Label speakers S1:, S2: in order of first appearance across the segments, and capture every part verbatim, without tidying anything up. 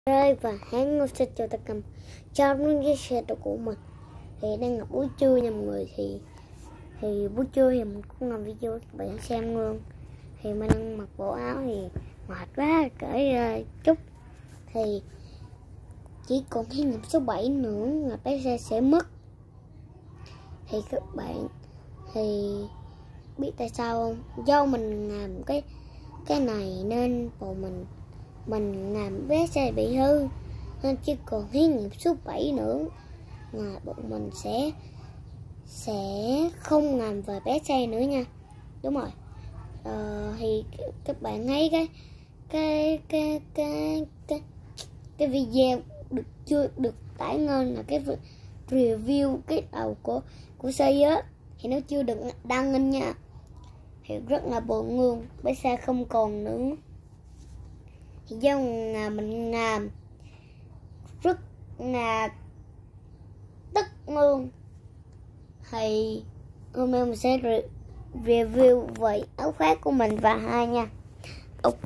S1: Ơi và hãy ngồi sẽ cho tất cả chào mừng với xe của mình. Thì đang là buổi trưa nha mọi người. Thì thì buổi trưa thì mình cũng làm video các bạn xem luôn. Thì mình đang mặc bộ áo thì mệt quá, cởi ra chút. Thì chỉ còn thí nghiệm số bảy nữa là bé xe sẽ mất. Thì các bạn thì biết tại sao không? Do mình làm cái cái này nên bộ mình mình làm bé xe bị hư, nên chỉ còn thí nghiệm số bảy nữa mà bọn mình sẽ sẽ không làm về bé xe nữa nha. Đúng rồi. Ờ, thì các bạn thấy cái cái cái cái cái cái video được chưa được tải lên là cái review cái đầu của của xe á, thì nó chưa được đăng lên nha. Thì rất là buồn luôn, bé xe không còn nữa. Thì do là mình làm rất là tức luôn. Thì hôm nay mình sẽ re review về áo khoác của mình và hai nha. Ok.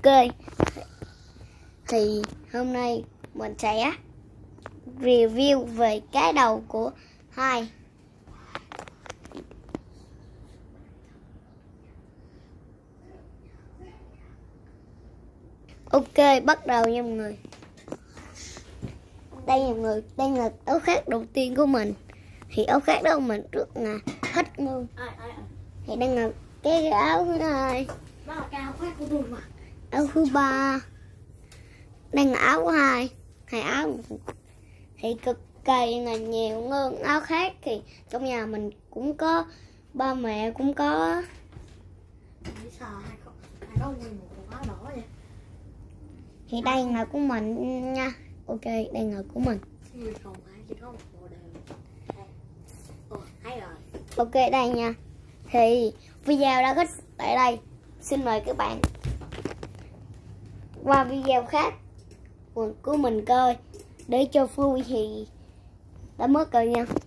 S1: Thì hôm nay mình sẽ review về cái đầu của hai. Ok, bắt đầu nha mọi người. Đây nha mọi người, đây là áo khoác đầu tiên của mình. Thì áo khoác đó mình rất là thích luôn. Thì đây là cái áo thứ hai.
S2: Đó là cái áo khoác của tôi mà.
S1: Áo thứ ba. Đây là áo thứ hai. Hai áo thì cực kỳ là nhiều hơn áo khác. Thì trong nhà mình cũng có, ba mẹ cũng có.
S2: Sao hai con hai có nguyên một áo đỏ vậy?
S1: Thì đây là của mình nha. Ok, đây là của mình.
S2: Còn hai chỉ có một bộ đều. Ồ, hay rồi.
S1: Ok, đây nha. Thì video đã kết tại đây. Xin mời các bạn qua video khác của mình coi để cho vui thì đã mất rồi nha.